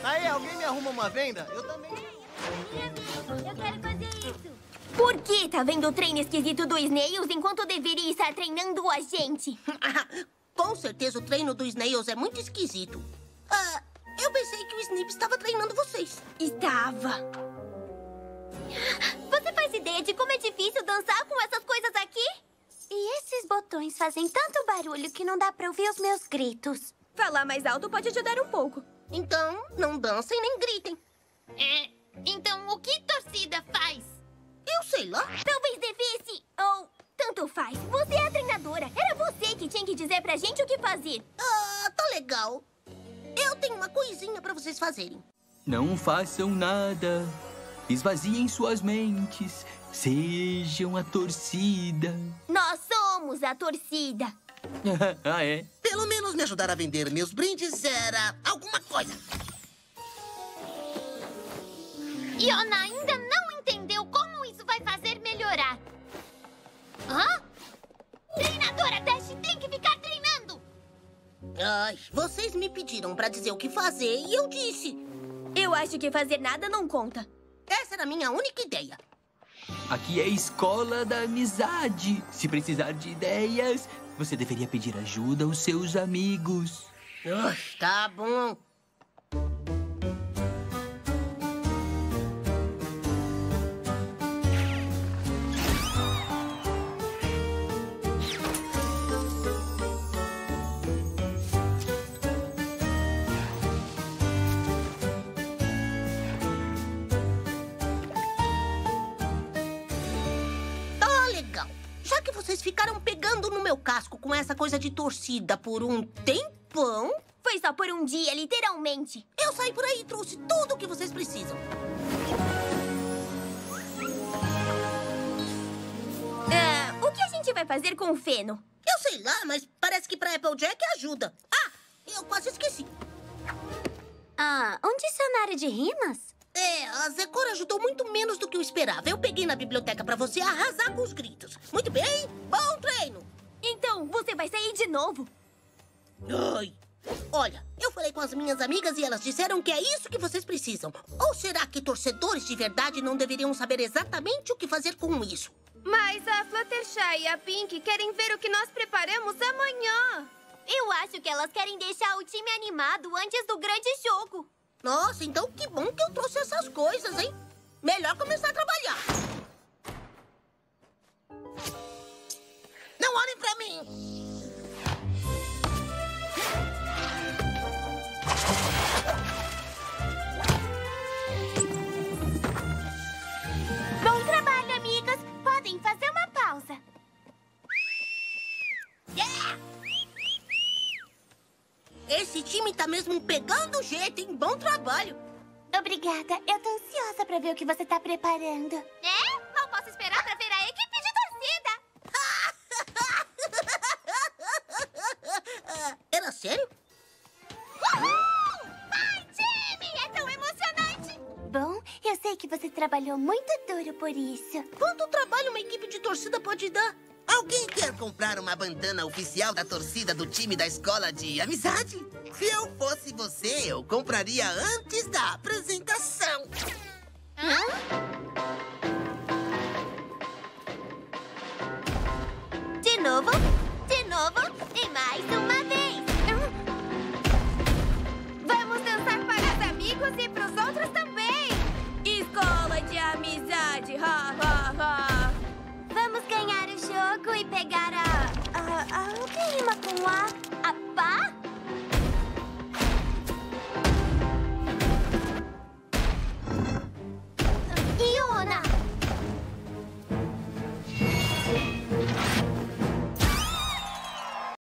Aí, alguém me arruma uma venda? Eu também. Eu quero fazer isso. Por que tá vendo o treino esquisito do Snails enquanto deveria estar treinando a gente? Com certeza o treino do Snails é muito esquisito. Eu pensei que o Snip estava treinando vocês. Estava. Você faz ideia de como é difícil dançar com essas coisas aqui? E esses botões fazem tanto barulho que não dá pra ouvir os meus gritos. Falar mais alto pode ajudar um pouco. Então, não dancem nem gritem. Então o que torcida faz? Eu sei lá. Talvez devesse, ou tanto faz. Você é a treinadora. Era você que tinha que dizer pra gente o que fazer. Tá legal. Eu tenho uma coisinha pra vocês fazerem. Não façam nada. Esvaziem suas mentes. Sejam a torcida. Nós somos a torcida. Ah, é? Pelo menos me ajudar a vender meus brindes era alguma coisa. Iona ainda não entendeu como isso vai fazer melhorar. Hã? Treinadora Dash tem que ficar treinando. Ai, vocês me pediram pra dizer o que fazer e eu disse. Eu acho que fazer nada não conta. Essa era a minha única ideia. Aqui é a escola da amizade. Se precisar de ideias, você deveria pedir ajuda aos seus amigos. Tá bom. Já que vocês ficaram pegando no meu casco com essa coisa de torcida por um tempão... Foi só por um dia, literalmente. Eu saí por aí e trouxe tudo o que vocês precisam. O que a gente vai fazer com o feno? Eu sei lá, mas parece que pra Applejack ajuda. Eu quase esqueci. Um dicionário de rimas? A Zecora ajudou muito menos do que eu esperava. Eu peguei na biblioteca pra você arrasar com os gritos. Muito bem, bom treino. Então, você vai sair de novo? Ai. Olha, eu falei com as minhas amigas e elas disseram que é isso que vocês precisam. Ou será que torcedores de verdade não deveriam saber exatamente o que fazer com isso? Mas a Fluttershy e a Pink querem ver o que nós preparamos amanhã. Eu acho que elas querem deixar o time animado antes do grande jogo. Nossa, então que bom que eu trouxe essas coisas, hein? Melhor começar a trabalhar. Não olhem pra mim! Bom trabalho, amigas. Podem fazer uma pausa. Esse time tá mesmo pegando jeito, hein? Bom trabalho. Obrigada. Eu tô ansiosa pra ver o que você tá preparando. Mal posso esperar pra ver a equipe de torcida. Era sério? Uhul! Vai, time! É tão emocionante! Bom, eu sei que você trabalhou muito duro por isso. Quanto trabalho uma equipe de torcida pode dar? Alguém quer comprar uma bandana oficial da torcida do time da escola de amizade? Se eu fosse você, eu compraria antes da apresentação. De novo, e mais uma vez. Vamos dançar para os amigos e para os outros também. Escola de amizade, ha, ha, ha. Vamos ganhar o jogo e pegar o que rima com a pá? Iona!